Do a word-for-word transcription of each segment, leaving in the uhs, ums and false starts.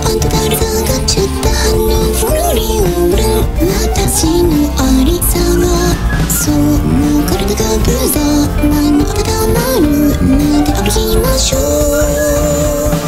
あんた誰探っちゃったのフリールン私のありさまそんな体がブザー何温まるなんて歩きましょう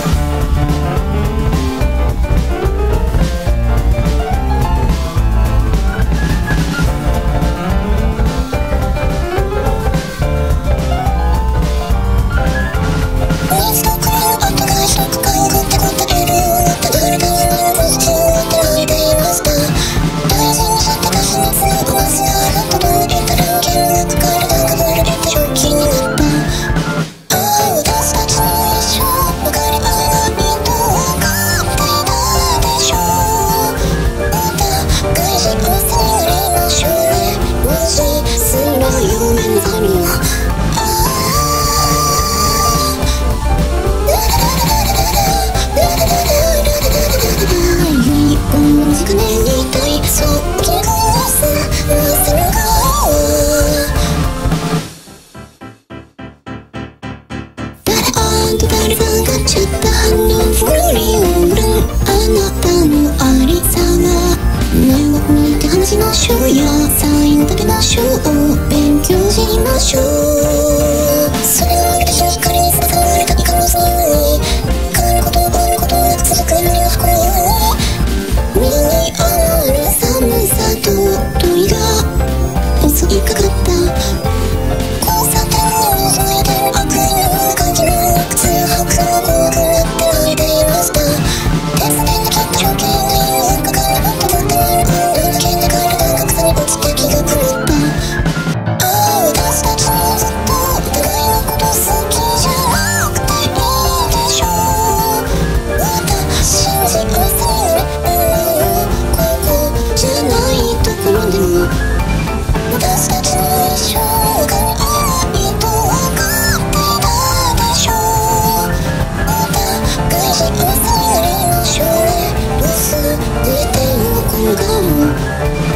誰探っちゃったのフリールンあなたのありさま目を見て話しましょうよサイン立てましょう勉強しましょうそれを私の光にさまれたいかもしれない変わること終わることなく続く胸が膨らむように身に余る寒さと鳥が襲いかかった交差点に覗いてる悪意の感じの靴を履くのが怖くなって泣いていましたテストできた条件がいいのかかんなかっただってない今度だけで体が草に落ちて気が狂ったああ私たちもずっとお互いのこと好きじゃなくていいでしょうまた信じ合わせになれるここじゃないところでも私たちの一生わかり合えないとわかっていたでしょうまた返し合わせになりましょうね忘れてよこの顔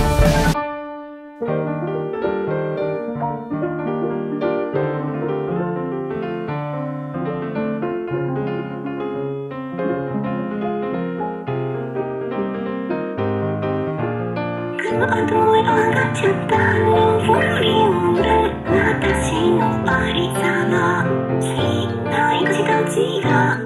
あと上がっちゃったのフリールン私のありさましない口たちが